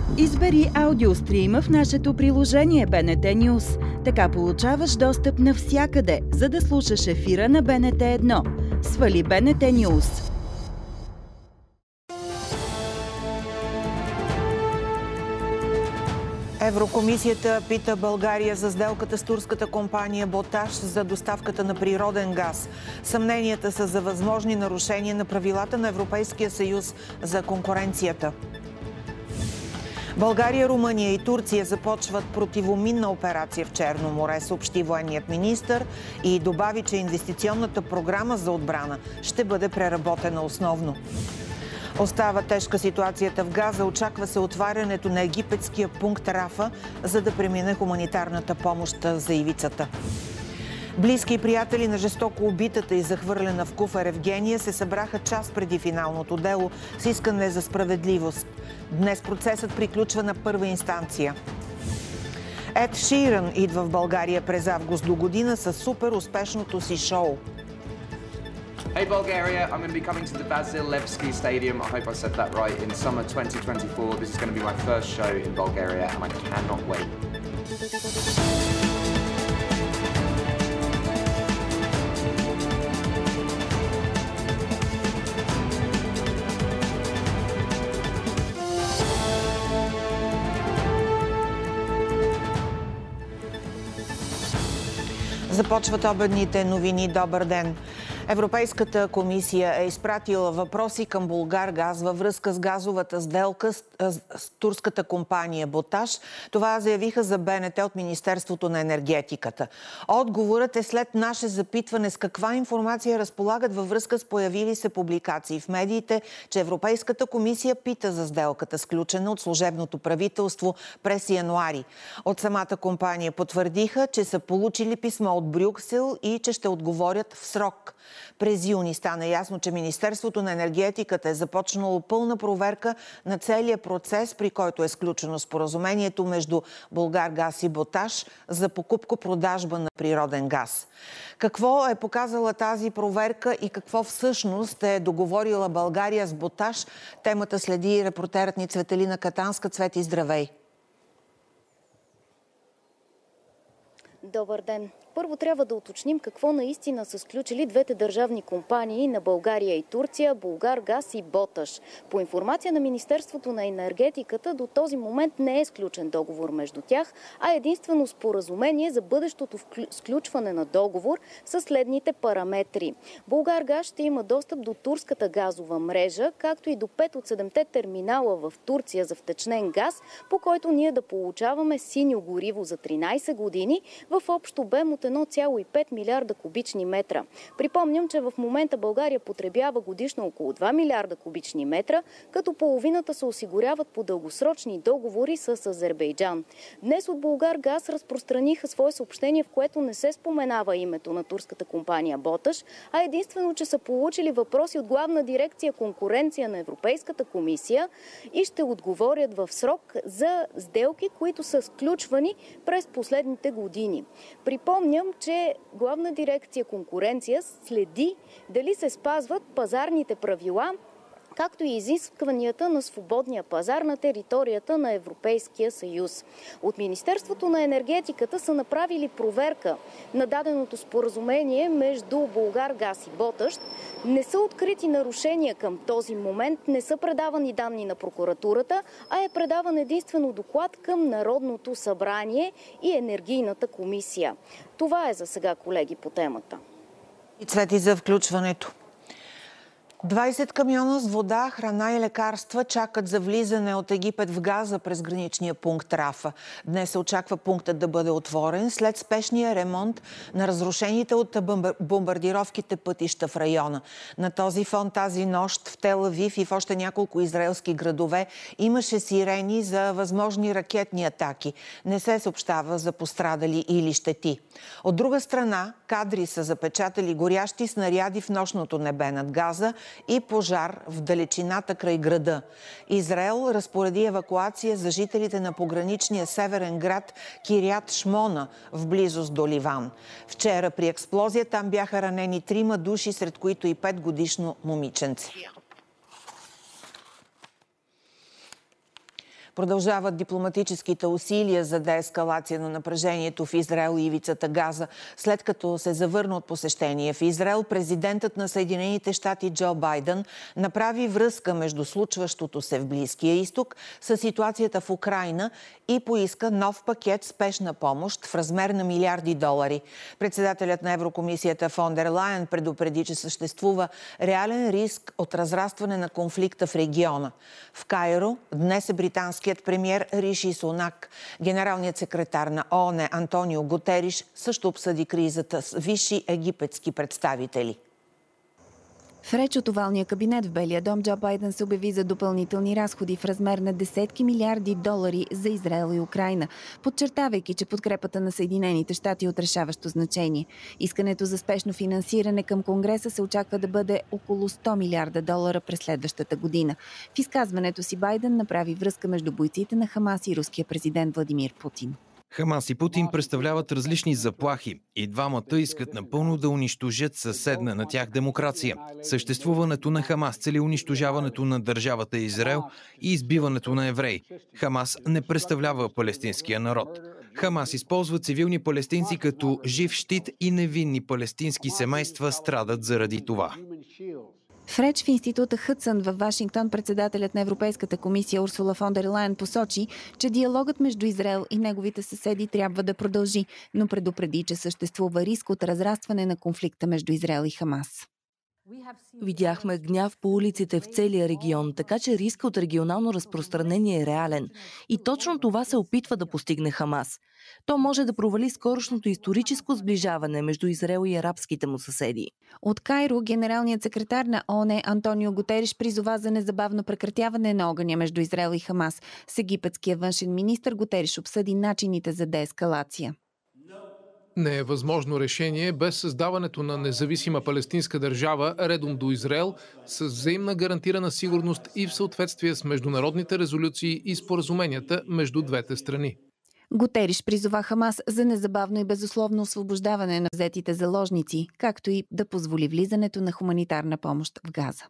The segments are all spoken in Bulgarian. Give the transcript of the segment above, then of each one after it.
Избери аудиострима в нашето приложение БНТ News. Така получаваш достъп навсякъде, за да слушаш ефира на БНТ 1. Свали БНТ News. Еврокомисията пита България за сделката с турската компания Боташ за доставката на природен газ. Съмненията са за възможни нарушения на правилата на Европейския съюз за конкуренцията. България, Румъния и Турция започват противоминна операция в Черно море, съобщи военният министър и добави, че инвестиционната програма за отбрана ще бъде преработена основно. Остава тежка ситуацията в Газа. Очаква се отварянето на египетския пункт Рафа, за да премине хуманитарната помощ за ивицата. Близки и приятели на жестоко убитата и захвърлена в куфар Евгения се събраха час преди финалното дело с искане за справедливост. Днес процесът приключва на първа инстанция. Ед Ширан идва в България през август до година с супер успешното си шоу. Hey Bulgaria, I'm going to be coming to the Vasilevsky Stadium. I hope I said that right. In summer 2024, this is going to be my first show in Bulgaria and I cannot wait. Започват обедните новини. Добър ден! Европейската комисия е изпратила въпроси към Булгаргаз във връзка с газовата сделка с турската компания Боташ. Това заявиха за БНТ от Министерството на енергетиката. Отговорът е след наше запитване с каква информация разполагат във връзка с появили се публикации в медиите, че Европейската комисия пита за сделката, сключена от служебното правителство през януари. От самата компания потвърдиха, че са получили писмо от Брюксел и че ще отговорят в срок. През юни стана ясно, че Министерството на енергетиката е започнало пълна проверка на целия процес, при който е сключено споразумението между Булгаргаз и Боташ за покупко-продажба на природен газ. Какво е показала тази проверка и какво всъщност е договорила България с Боташ? Темата следи репортерът ни Цветелина Катанска. Цвети, здравей! Добър ден! Първо трябва да уточним какво наистина са сключили двете държавни компании на България и Турция, Булгаргаз и Боташ. По информация на Министерството на енергетиката, до този момент не е сключен договор между тях, а единствено споразумение за бъдещото сключване на договор с следните параметри. Булгаргаз ще има достъп до турската газова мрежа, както и до 5 от 7-те терминала в Турция за втечнен газ, по който ние да получаваме синьо гориво за 13 години в общ обем от 1,5 милиарда кубични метра. Припомням, че в момента България потребява годишно около 2 милиарда кубични метра, като половината се осигуряват по дългосрочни договори с Азербайджан. Днес от Булгаргаз разпространиха свое съобщение, в което не се споменава името на турската компания Боташ, а единствено, че са получили въпроси от Главна дирекция конкуренция на Европейската комисия и ще отговорят в срок за сделки, които са сключвани през последните години. Припомням, че Главна дирекция конкуренция следи дали се спазват пазарните правила, както и изискванията на свободния пазар на територията на Европейския съюз. От Министерството на енергетиката са направили проверка на даденото споразумение между Булгаргаз и Боташ. Не са открити нарушения към този момент, не са предавани данни на прокуратурата, а е предаван единствено доклад към Народното събрание и Енергийната комисия. Това е за сега, колеги, по темата. И Цвети за включването. 20 камиона с вода, храна и лекарства чакат за влизане от Египет в Газа през граничния пункт Рафа. Днес се очаква пунктът да бъде отворен след спешния ремонт на разрушените от бомбардировките пътища в района. На този фон тази нощ в Тел Авив и в още няколко израелски градове имаше сирени за възможни ракетни атаки. Не се съобщава за пострадали или щети. От друга страна, кадри са запечатали горящи снаряди в нощното небе над Газа и пожар в далечината край града. Израел разпореди евакуация за жителите на пограничния северен град Кирият Шмона в близост до Ливан. Вчера при експлозия там бяха ранени 3 души, сред които и 5-годишно момиченце. Продължават дипломатическите усилия за деескалация на напрежението в Израел и ивицата Газа. След като се завърна от посещение в Израел, президентът на Съединените щати Джо Байден направи връзка между случващото се в Близкия изток с ситуацията в Украйна и поиска нов пакет спешна помощ в размер на милиарди долари. Председателят на Еврокомисията фон дер Лайен предупреди, че съществува реален риск от разрастване на конфликта в региона. В Кайро днес е британският премиер Риши Сунак. Генералният секретар на ООН Антонио Гутериш също обсъди кризата с висши египетски представители. В реч от овалния кабинет в Белия дом Джо Байден се обяви за допълнителни разходи в размер на десетки милиарди долари за Израел и Украйна, подчертавайки, че подкрепата на Съединените щати е от решаващо значение. Искането за спешно финансиране към Конгреса се очаква да бъде около 100 милиарда долара през следващата година. В изказването си Байден направи връзка между бойците на Хамас и руския президент Владимир Путин. Хамас и Путин представляват различни заплахи и двамата искат напълно да унищожат съседна на тях демокрация. Съществуването на Хамас цели унищожаването на държавата Израел и избиването на евреи. Хамас не представлява палестинския народ. Хамас използва цивилни палестинци като жив щит и невинни палестински семейства страдат заради това. В реч в института Хъдсън във Вашингтон председателят на Европейската комисия Урсула фон дер Лайен посочи, че диалогът между Израел и неговите съседи трябва да продължи, но предупреди, че съществува риск от разрастване на конфликта между Израел и Хамас. Видяхме гняв по улиците в целия регион, така че риска от регионално разпространение е реален. И точно това се опитва да постигне Хамас. То може да провали скорошното историческо сближаване между Израел и арабските му съседи. От Кайро генералният секретар на ООН Антонио Гутериш призова за незабавно прекратяване на огъня между Израел и Хамас. С египетския външен министър Гутериш обсъди начините за деескалация. Не е възможно решение без създаването на независима палестинска държава редом до Израел с взаимна гарантирана сигурност и в съответствие с международните резолюции и споразуменията между двете страни. Гутериш призова Хамас за незабавно и безусловно освобождаване на взетите заложници, както и да позволи влизането на хуманитарна помощ в Газа.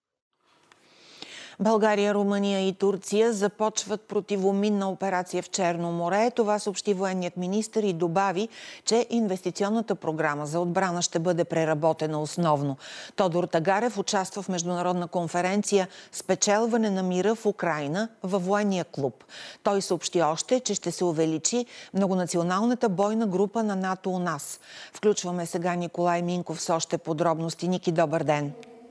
България, Румъния и Турция започват противоминна операция в Черно море. Това съобщи военният министър и добави, че инвестиционната програма за отбрана ще бъде преработена основно. Тодор Тагарев участва в международна конференция "Спечелване на мира в Украйна" във военния клуб. Той съобщи още, че ще се увеличи многонационалната бойна група на НАТО у нас. Включваме сега Николай Минков с още подробности. Ники, добър ден!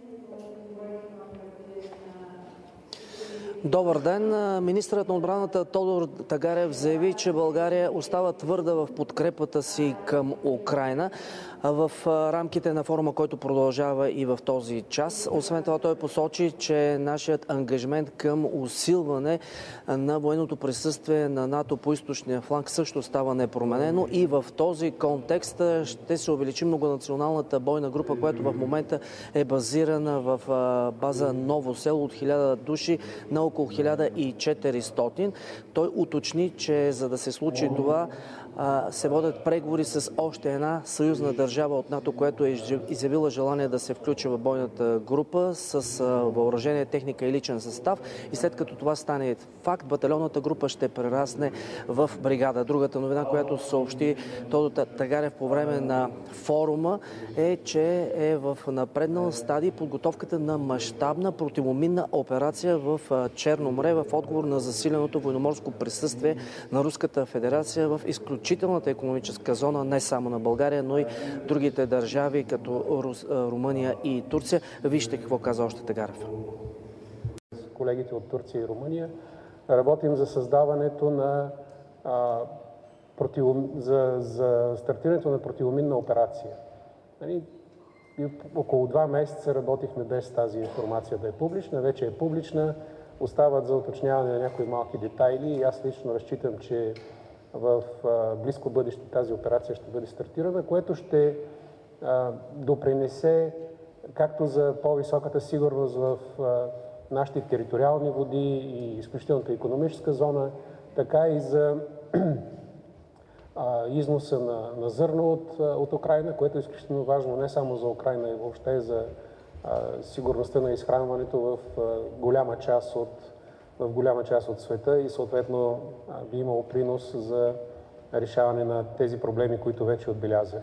Добър ден! Министърът на отбраната Тодор Тагарев заяви, че България остава твърда в подкрепата си към Украйна в рамките на форума, който продължава и в този час. Освен това, той посочи, че нашият ангажимент към усилване на военното присъствие на НАТО по източния фланг също става непроменено и в този контекст ще се увеличи многонационалната бойна група, която в момента е базирана в база Ново село от 1000 души на около 1400. Той уточни, че за да се случи това, се водят преговори с още една съюзна държава от НАТО, която е изявила желание да се включи в бойната група с въоръжение, техника и личен състав. И след като това стане факт, батальонната група ще прерасне в бригада. Другата новина, която съобщи Тодор Тагарев по време на форума, е, че е в напреднал стадий подготовката на мащабна противоминна операция в Черно море в отговор на засиленото военноморско присъствие на Руската федерация в изключителната икономическа зона не само на България, но и другите държави, като Румъния и Турция. Вижте какво каза още Тагарев. С колегите от Турция и Румъния работим за създаването на за стартирането на противоминна операция. Около 2 месеца работихме без тази информация да е публична. Вече е публична. Остават за уточняване на някои малки детайли и аз лично разчитам, че в близко бъдеще тази операция ще бъде стартирана, което ще допринесе както за по-високата сигурност в нашите териториални води и изключителната икономическа зона, така и за износа на зърно от Украйна, което е изключително важно не само за Украйна, и въобще за сигурността на изхранването в голяма част от в голяма част от света и съответно би имало принос за решаване на тези проблеми, които вече отбелязах.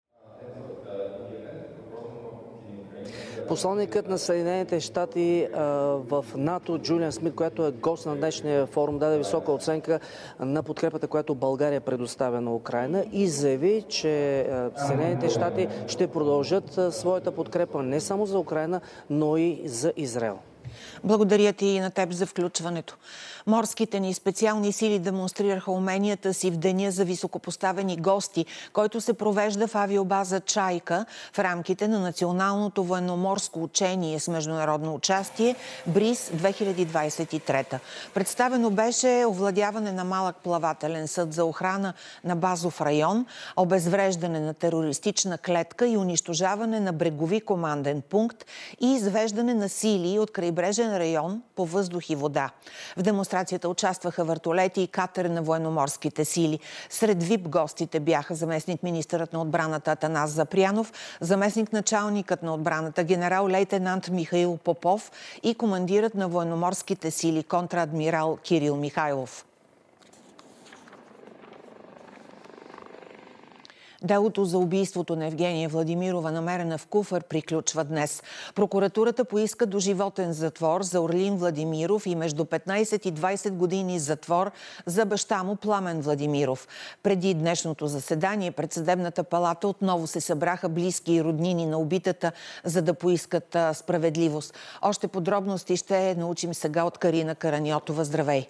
Посланникът на Съединените щати в НАТО Джулиан Смит, която е гост на днешния форум, даде висока оценка на подкрепата, която България предоставя на Украйна и заяви, че Съединените щати ще продължат своята подкрепа не само за Украйна, но и за Израел. Благодаря ти и на теб за включването. Морските ни специални сили демонстрираха уменията си в деня за високопоставени гости, който се провежда в авиобаза Чайка в рамките на националното военноморско учение с международно участие Бриз 2023. Представено беше овладяване на малък плавателен съд за охрана на базов район, обезвреждане на терористична клетка и унищожаване на брегови команден пункт и извеждане на сили от крайбрежен район по въздух и вода. В демонстрацията участваха вертолети и катери на военноморските сили. Сред ВИП гостите бяха заместник-министърът на отбраната Атанас Запрянов, заместник-началникът на отбраната генерал-лейтенант Михаил Попов и командирът на военноморските сили контрадмирал Кирил Михайлов. Делото за убийството на Евгения Владимирова, намерена в куфар, приключва днес. Прокуратурата поиска доживотен затвор за Орлин Владимиров и между 15 и 20 години затвор за баща му Пламен Владимиров. Преди днешното заседание пред Съдебната палата отново се събраха близки и роднини на убитата, за да поискат справедливост. Още подробности ще научим сега от Карина Караньотова. Здравей!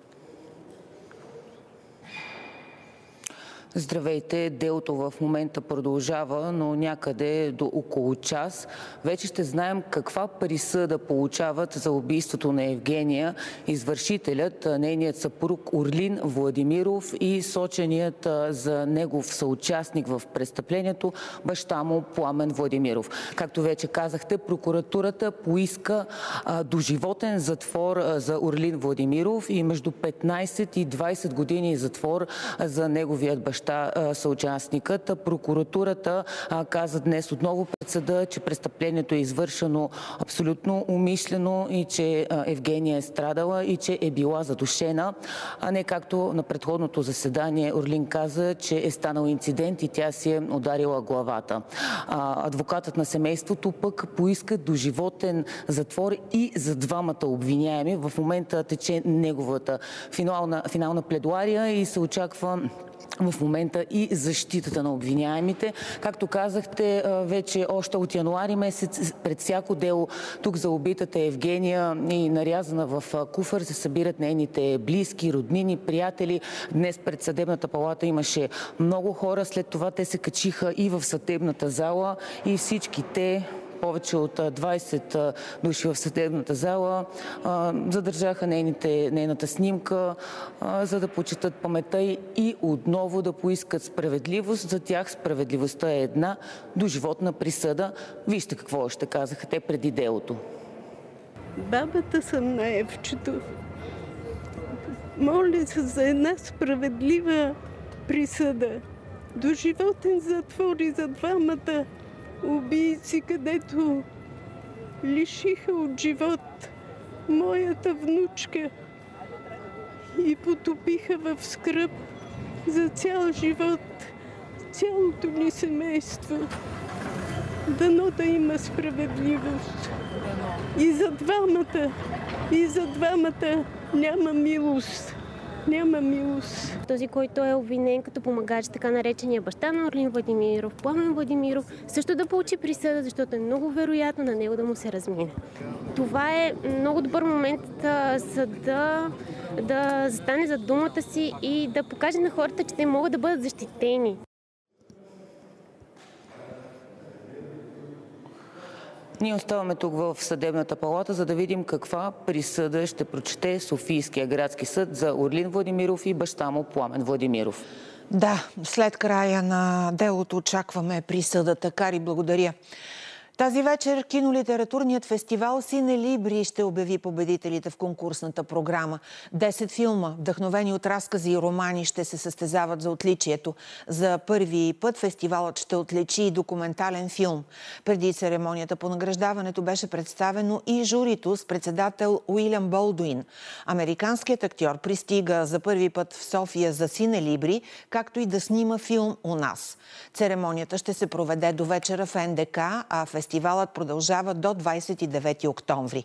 Здравейте! Делото в момента продължава, но някъде до около час. Вече ще знаем каква присъда получават за убийството на Евгения извършителят, нейният съпруг Орлин Владимиров и соченият за негов съучастник в престъплението баща му Пламен Владимиров. Както вече казахте, прокуратурата поиска доживотен затвор за Орлин Владимиров и между 15 и 20 години затвор за неговият баща съучастникът. Прокуратурата каза днес отново пред съда, че престъплението е извършено абсолютно умишлено и че Евгения е страдала и че е била задушена, а не както на предходното заседание Орлин каза, че е станал инцидент и тя си е ударила главата. Адвокатът на семейството пък поиска доживотен затвор и за двамата обвиняеми. В момента тече неговата финална пледуария и се очаква в момента и защитата на обвиняемите. Както казахте, вече още от януари месец пред всяко дело тук за убитата Евгения и нарязана в куфар се събират нейните близки, роднини, приятели. Днес пред Съдебната палата имаше много хора. След това те се качиха и в съдебната зала и всички те, повече от 20 души в съдебната зала, задържаха нейната снимка, за да почетат паметта и отново да поискат справедливост. За тях справедливостта е една доживотна присъда. Вижте какво още казаха те преди делото. Бабата съм на Евчето. Моля се за една справедлива присъда. Доживотен затвор и за двамата убийци, където лишиха от живот моята внучка и потопиха в скръб за цял живот цялото ни семейство. Дано да има справедливост. И за двамата няма милост. Няма милост. Този, който е обвинен като помагач, така наречения баща на Орлин Владимиров, Пламен Владимиров, също да получи присъда, защото е много вероятно на него да му се размине. Това е много добър момент съда да застане за думата си и да покаже на хората, че те могат да бъдат защитени. Ние оставаме тук в Съдебната палата, за да видим каква присъда ще прочете Софийския градски съд за Орлин Владимиров и баща му Пламен Владимиров. Да, след края на делото очакваме присъдата. Кари, благодаря. Тази вечер кинолитературният фестивал Сине Либри ще обяви победителите в конкурсната програма. 10 филма, вдъхновени от разкази и романи, ще се състезават за отличието. За първи път фестивалът ще отличи и документален филм. Преди церемонията по награждаването беше представено и журито с председател Уилям Болдуин. Американският актьор пристига за първи път в София за Сине Либри, както и да снима филм у нас. Церемонията ще се проведе до вечера в НДК, а фестивалът продължава до 29 октомври.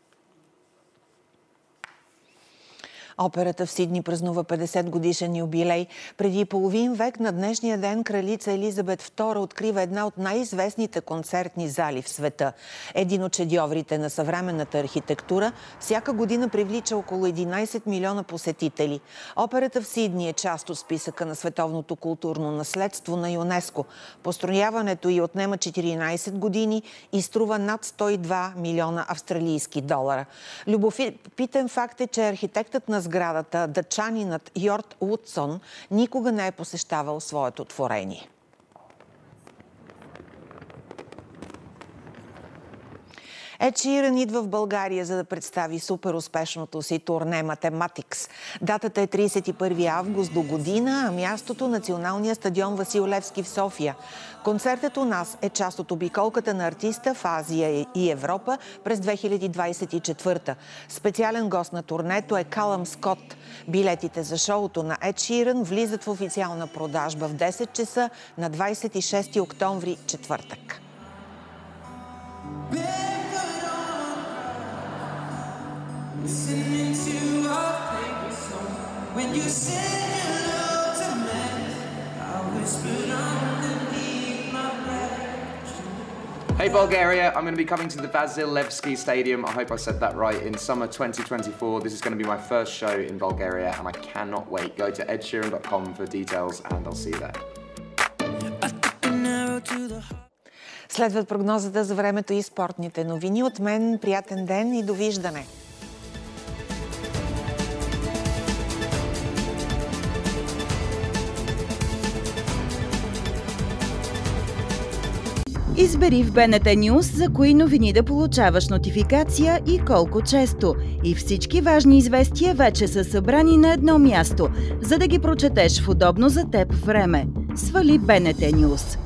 Операта в Сидни празнува 50 годишен юбилей. Преди половин век на днешния ден кралица Елизабет II открива една от най-известните концертни зали в света. Един от шедьоврите на съвременната архитектура всяка година привлича около 11 милиона посетители. Операта в Сидни е част от списъка на световното културно наследство на ЮНЕСКО. Построяването й отнема 14 години и струва над 102 милиона австралийски долара. Любопитен факт е, че архитектът на сградата, дъчанинът Йорд Уотсон, никога не е посещавал своето творение. Ед Ширън идва в България, за да представи супер успешното си турне Mathematics. Датата е 31 август до година, а мястото Националния стадион Васил Левски в София. Концертът у нас е част от обиколката на артиста в Азия и Европа през 2024. Специален гост на турнето е Калъм Скот. Билетите за шоуто на Ед Ширън влизат в официална продажба в 10 часа на 26 октомври, четвъртък. Listening to our favorite song. When you said hello to me, I whispered underneath my breath. Hey Bulgaria, I'm going to be coming to the Vasil Levski Stadium. I hope I said that right. In summer 2024, this is going to be my first show in Bulgaria, and I cannot wait. Go to edsheeran.com for details, and I'll see you there. Следват прогнозата за времето и спортните новини. От мен приятен ден и довиждане! Избери в БНТ News за кои новини да получаваш нотификация и колко често. И всички важни известия вече са събрани на едно място, за да ги прочетеш в удобно за теб време. Свали БНТ News.